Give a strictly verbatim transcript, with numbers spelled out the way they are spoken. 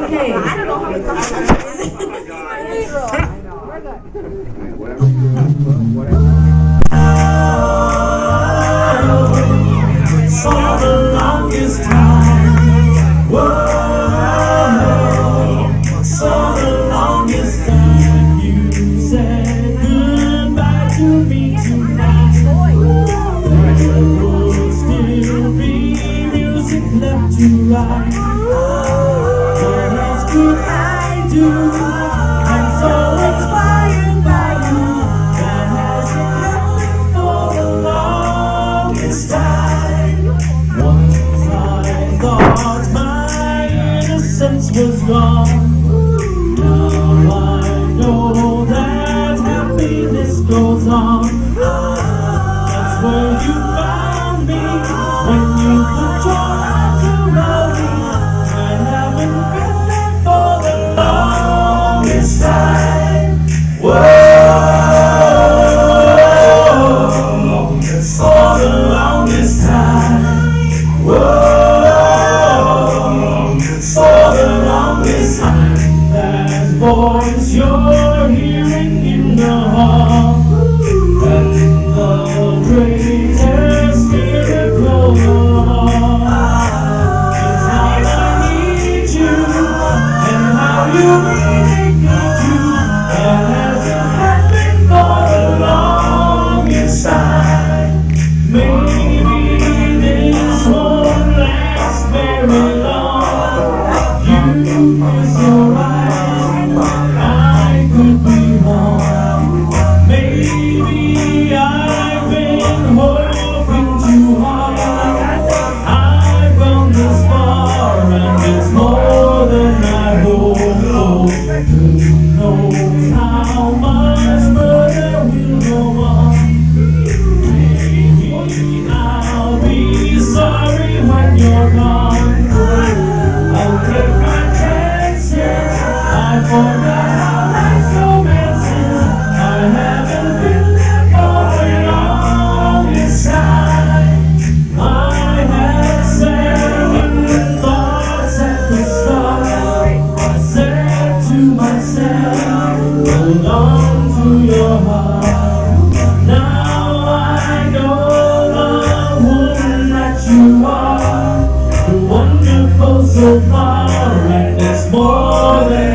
Okay. I don't know how to talk about it. We're good. For the longest time, whoa, for the longest time, you said goodbye to me tonight. There will still be music left to write. What else could I do? I'm so inspired by you. That hasn't happened for the longest time. Once I thought my innocence was gone. Now I know that happiness goes on. That's where you found me when you put your arms around me. I haven't been there for the longest time. Whoa, for the longest time. Whoa, for the longest time. That voice you're hearing in the hall, and the greatest miracle of all is how I need you, and how you really need you. That hasn't happened for the longest time. Maybe this won't last very long. You is alright, I could be wrong. Maybe I've been hoping too hard. I've gone this far, and it's more than I hoped for. Who knows how much further we'll go on? Maybe I'll be sorry when you're gone. I'll take my chances. I forgot how life's romances. I haven't been there for the longest time. I had second thoughts at the start. I said to myself, hold on to your heart. Now I know the woman that you are. You're wonderful so far, and it's more than